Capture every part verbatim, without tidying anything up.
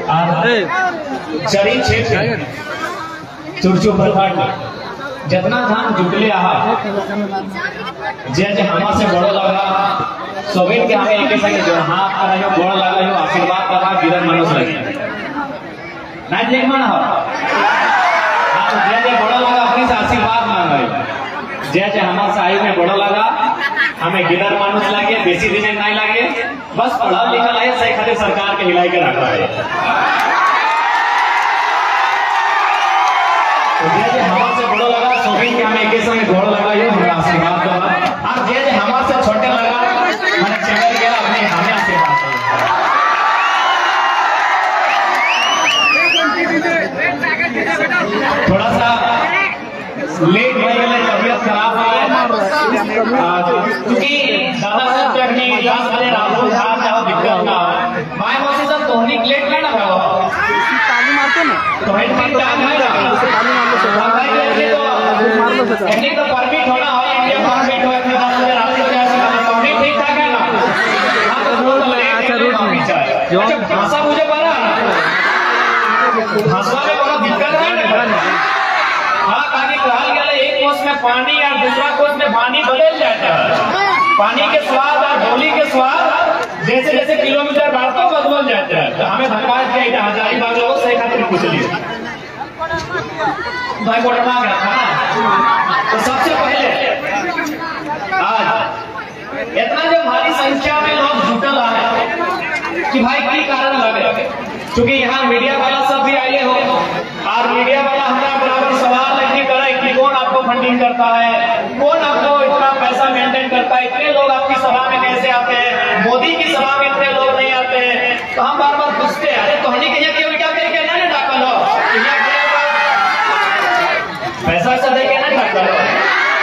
चरी क्षेत्र चुरचू प्रखंड जितना धान जुटले आहा जे जे हमा से बड़ो लगा सोबेन के हमें एक संगे जो हाथ आ रहा बड़ लगा हो आशीर्वाद लगा गिरन मानुस लगे ना देख मन हो हां जे जे बड़ो लगा अपनी से आशीर्वाद मांगे जे जे हमा से आई में बड़ो लगा हमें गिरन मानुस लगे बेसी दिन नहीं लगे बस पढ़ा लिखा है सही खातिर सरकार के हिलाई के रखा है तो जे जे हमा से बड़ो लगा सोबेन के हमें एक संगे गोड़ लगा यो हमरा आशीर्वाद दवा और जे जे हमा से छोटे लगा मैंने चल गया अपने हमें आशीर्वाद थोड़ा सा लेट हो गया तबीयत खराब है क्योंकि दादा साहब चटनी दस बजे रात को खा जाओ दिक्कत ना माय मौसी सब तोहनी लेट ना ना हो ताली मारते ना तो हेड में टाइम है ना ताली मार लो मार लो सर एनी तो परमिट होना हो इंडिया परमिट हो अपने दस बजे रात को जाए तोहनी ठीक ठाक है ना हां तो रोड अच्छा रोड जो भाषा मुझे पता भाषा में बड़ा दिक्कत है ना हाँ ताकि कहल गया एक कोस में पानी और दूसरा कोस में पानी बदल जाता है पानी के स्वाद और ढोली के स्वाद जैसे जैसे किलोमीटर बढ़ता बदल जाता है तो हमें धन्यवाद किया हजारीबाग लोगों से खातिर पूछ लिए भाई कोटमा का था ना तो सबसे पहले आज इतना जो भारी संख्या में लोग जुटल है कि भाई की कारण लगे क्योंकि यहाँ मीडिया वाला सब भी आए हो और मीडिया वाला हमारा बराबर सवाल नहीं करे कि कौन आपको फंडिंग करता है कौन आपको इतना पैसा मेंटेन करता है इतने लोग आपकी सभा में कैसे आते हैं मोदी की सभा में इतने लोग नहीं आते हैं तो हम बार बार पूछते हैं अरे तोहनी के यहाँ क्यों क्या करके ना डाकल हो पैसा से दे के ना डाकल हो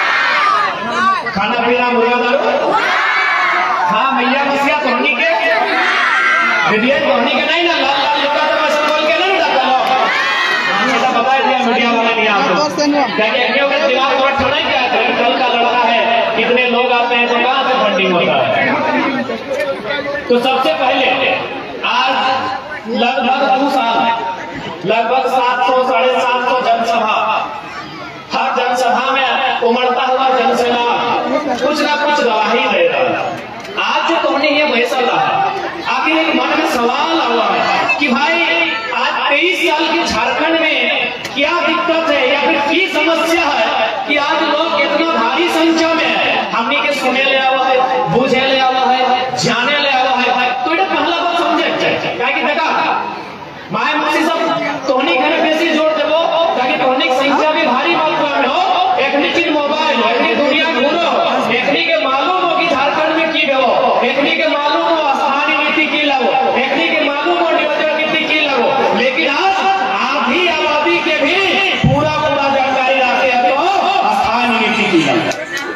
खाना पीना मुर्गा दारू हाँ मैया मसिया तोहनी के विधेयक तोहनी के नहीं ना लाल लाल लोटा तो पैसा बोल के ना डाकल हो हमने तो बता दिया मीडिया वाले नहीं आपको क्या क्या के दिमाग थोड़ा छोड़ा क्या है कल का लड़का है कितने लोग आते हैं तो कहां से फंडिंग होता है तो सबसे पहले आज लगभग दो साल लगभग सात सौ साढ़े सात सौ जनसभा हर जनसभा में उमड़ता हुआ जनसेना कुछ ना कुछ गवाही दे रहा है आज जो तुमने ये फैसला है आखिर एक मन में सवाल हुआ है कि भाई आज तेईस साल के झारखंड में क्या दिक्कत है या फिर की समस्या है कि आज लोग इतना भारी संख्या में हमने के सुने ले आवा है बुझे ले आवा है जाने ले आवा है तो ये पहला बात समझे क्या कि देखा माय मौसी सब तोहनी घर बेसी जोड़ देबो ताकि तोहनी की संख्या भी भारी मात्रा में हो एकनी की मोबाइल एकनी दुनिया घूरो एकनी के मालूम हो कि झारखंड में की भेबो एकनी के मालूम हो स्थानीय नीति की लागो एकनी के मालूम हो नियोजन नीति की लागो लेकिन आज आधी आबादी के भी पूरा पूरा जानकारी रखते हैं तो स्थानीय नीति की लागो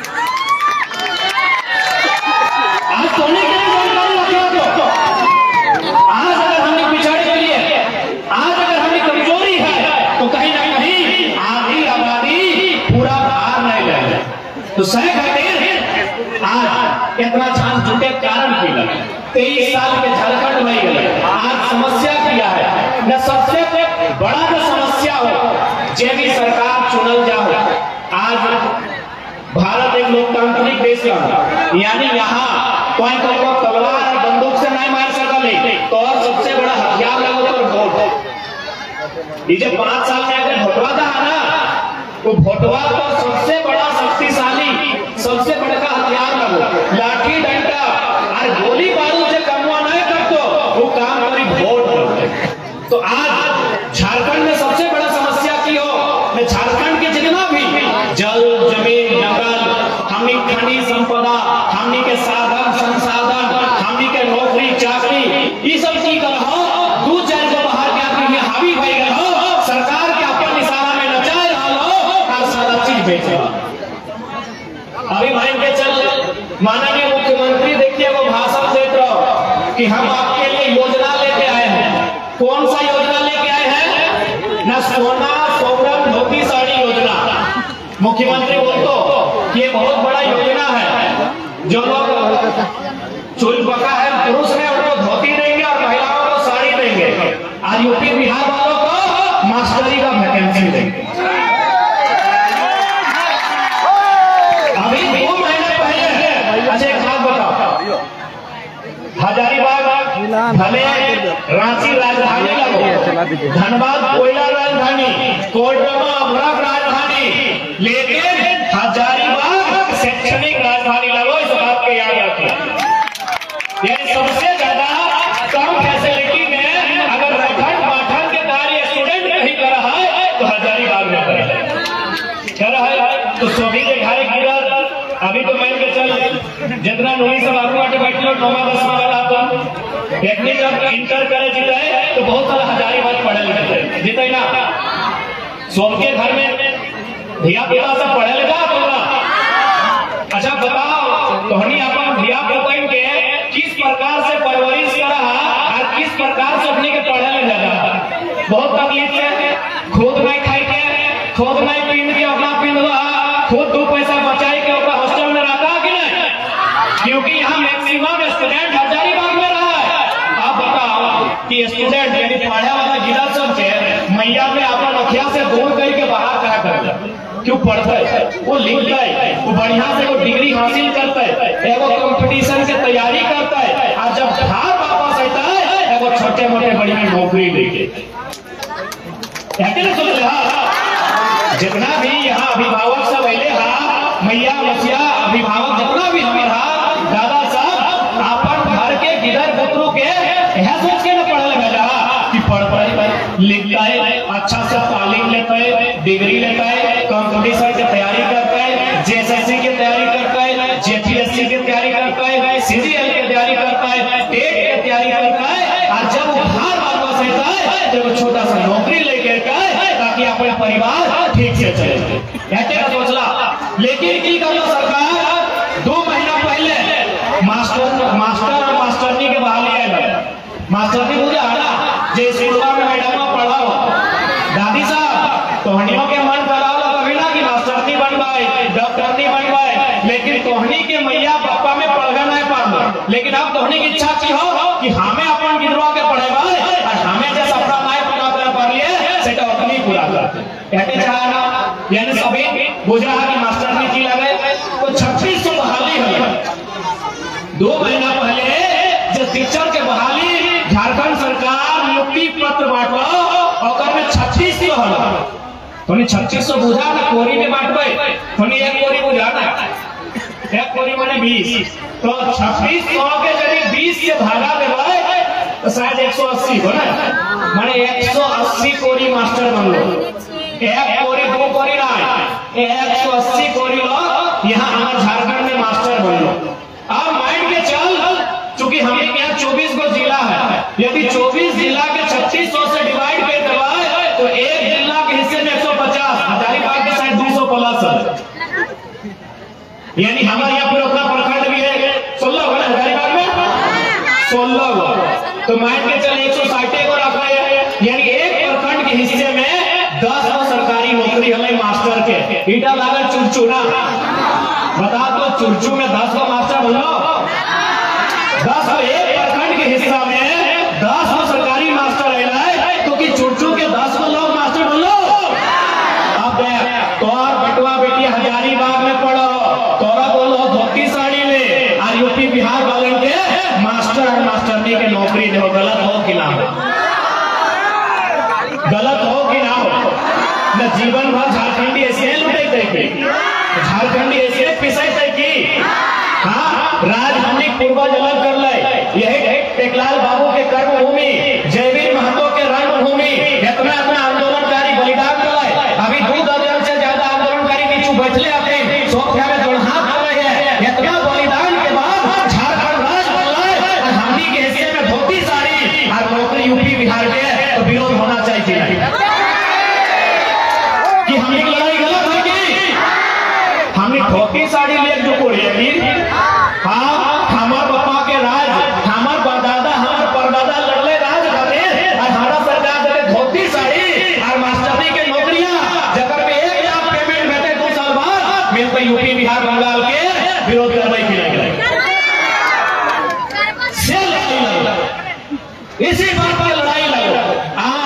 आज तोहनी के जानकारी रखे हो आज अगर हमने पिछड़े के लिए आज अगर हमने कमजोरी है तो कहीं ना कहीं आधी आबादी पूरा भार नहीं ले तो सह खातिर आज इतना चांस जुटे कारण की लगे तेईस साल के झारखंड में गए आज समस्या क्या है न सबसे बड़ा जो समस्या हो जे भी सरकार चुनल जाओ आज भारत एक लोकतांत्रिक देश है यानी यहाँ कोई को तलवार और बंदूक से नहीं मार सकते तो और सबसे बड़ा हथियार लगो तो वोट ये जो पांच साल में अगर भोटवा था ना वो भोटवा तो सबसे बड़ा शक्तिशाली सबसे बड़ा हथियार लगो लाठी डंडा और गोली बारूद से कमवा नहीं करतो वो काम करी वोट तो आज झारखंड में सबसे बड़ा समस्या की हो झारखंड के जितना भी जल जमीन जंगल हमनी खनिज संपदा हमनी के साधन संसाधन हमनी के नौकरी चाकरी ये सब की हो दू चार को बाहर के आदमी हावी भई गए हो सरकार के अपन इशारा में नचाए रहा हो और सारा चीज बेच रहा अभी भाई के चल माननीय मुख्यमंत्री देखिए वो भाषण देते रहो कि हम आपके लिए योजना लेके आए हैं कौन सा योजना लेके आए हैं न सोना सोवरन धोती साड़ी योजना मुख्यमंत्री बोलतो ये बहुत बड़ा योजना है जो लोग चूल पका है पुरुष में उनको धोती देंगे और महिलाओं को साड़ी देंगे आज आज यूपी बिहार वालों को मास्टरी का वैकेंसी देंगे। अभी दो महीने पहले अच्छा एक बात बताओ, हजारीबाग भले रांची राजधानी लगो, धनबाद कोयला राजधानी, कोडरमा अमराक राजधानी, लेकिन हजारीबाग शैक्षणिक राजधानी लगो। इस बात को याद रखें। यानी सबसे ज्यादा कम फैसिलिटी में अगर पठन पाठन के कार्य स्टूडेंट नहीं कर रहा है तो हजारीबाग में कर रहा है कर रहा है तो सभी के घर गिरा। अभी तो मान के चल जितना नौवीं सब आगे बाटे बैठ लो, नौवा दसवा वाला तो टेक्निक जब इंटर करे जीता है तो बहुत सारा हजारीबाग पढ़े लिखे जीते ना। सबके घर में धिया पुता सब पढ़े लिखा होगा। अच्छा बताओ तोहनी अपन धिया पुता के किस प्रकार से परवरिश करा और किस प्रकार से अपने के पढ़े ले जा। बहुत तकलीफ है, खुद नहीं खाई के, खुद नहीं पीन के अपना पीनवा, खुद दो पैसा बचाई के अपना हॉस्टल में रखा कि नहीं, क्योंकि यहाँ मैक्सिमम स्टूडेंट हजारीबाग में रहा है। आप बताओ कि स्टूडेंट यानी पढ़े वाला जिला सब के मैया में अपन अखिया से दूर करके बाहर क्या करता क्यों पढ़ता है, वो लिखता है, वो बढ़िया से वो डिग्री हासिल करता है, वो कंपटीशन की तैयारी करता है, और जब घर वापस आता है वो छोटे मोटे बढ़िया नौकरी लेके सोच रहा। जितना भी यहाँ अभिभावक सब अले हा, मैया मसिया अभिभावक जितना भी हमारा दादा साहब अपन घर के गिदर पुत्रों के यह सोच के न पढ़े लगा कि पढ़ पढ़ लिखता है, अच्छा से तालीम लेता है, डिग्री लेता है, कंपटीशन की तैयारी करता है, जेएसएससी की तैयारी करता है, जेपीएससी की तैयारी करता है, सीजीएल की तैयारी करता है, टेट की तैयारी करता है, और जब वो घर वापस आता है जब छोटा सा नौकरी लेके आता है ताकि अपना परिवार ठीक से चले। ऐसे का सोचला, लेकिन की करो सरकार दो महीना पहले मास्टर मास्टर और मास्टरनी के बहाली है। मास्टरनी मुझे आना जे स्कूल में मैडम पढ़ा हो दादी साहब तोहनियों के मन कराओ कभी ना कि मास्टरनी बनवाए, डॉक्टरनी बनवाए, लेकिन तोहनी के मैया पापा में पढ़ा नहीं पढ़, लेकिन अब तोहनी की इच्छा की हो कि हमें अपन गिरवा के पढ़ेगा और हमें जैसा अपना नाय पूरा कर पा लिए सेटा अपनी पूरा करते ऐसे चाहना। यानी सभी बुझा कि मास्टरनी की लगे तो छब्बीस सौ बहाली है। दो महीना पहले जो टीचर के बहाली झारखंड सरकार नियुक्ति पत्र बांटवा और में छत्तीस सौ हल तो छत्तीस सौ बुझा ना कोरी में बांटवे तो एक कोरी बुझा ना एक कोरी माने बीस तो छब्बीस सौ के जरिए बीस से भागा देवाए तो शायद एक सौ अस्सी हो ना, माने एक सौ अस्सी कोरी मास्टर बन लो। एक कोरी दो कोरी ना एक सौ अस्सी कोरी लो यहाँ हमारे झारखंड में मास्टर बन लो। अब माइंड के चल चूंकि हमें यहाँ चौबीस को जिला है, यदि चौबीस जिला के छत्तीस सौ से डिवाइड कर देवाए तो एक जिला के हिस्से में एक सौ पचास, हजारीबाग के साइड दो सौ प्लस है। यानी हमारे यहाँ पर उतना प्रखंड भी है सोलह हो हजारीबाग में सोलह हो तो माइंड के चल एक सौ साठ को रखा है। यानी एक प्रखंड के हिस्से में दस को सरकारी नौकरी हमें मास्टर के ईटा लागल चुरचू ना बता तो चुरचू में दस को मास्टर बन लो, दस को एक प्रखंड के हिस्सा में दस को सरकारी मास्टर है तो कि चुरचू के दस को लोग मास्टर बन लो। अब तोर बटवा बेटी हजारीबाग में पढ़ो तोरा बोलो धोती साड़ी में और यूपी बिहार वाले के मास्टर और मास्टरनी के नौकरी दो। गलत हो कि ना हो, गलत हो कि ना हो, न जीवन भर झारखंडी ऐसे लुटे थे झारखंडी ऐसे पिसाई थे की हाँ राज हमने पूर्वज अलग कर ले। यही टेकलाल बाबू के कर्मभूमि जयवीर महतो के रंगभूमि इतना इतना आंदोलनकारी बलिदान कराए। अभी दो दर्जन से ज्यादा आंदोलनकारी पीछू बैठले अपने सोफिया में जोड़ हाथ कर रहे हैं। इतना बलिदान के बाद झारखंड राज्य बना है और हमनी के हिस्से में धोती साड़ी और नौकरी यूपी बिहार के तो विरोध होना चाहिए कि हमनी की लड़ाई गलत है कि हमने धोती साड़ी ले जो कोड़िया हाँ हमार पापा के राज हमार परदादा हमार परदादा लड़ले राज करे और हमारा सरकार दे धोती साड़ी और मास्टरी के नौकरियां जकर में एक लाख पेमेंट भेटे दो साल बाद मिलते यूपी बिहार बंगाल के विरोध करवाई की लगे इसी बात पर लड़ाई लड़ो।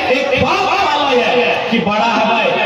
एक बात मालूम है कि बड़ा है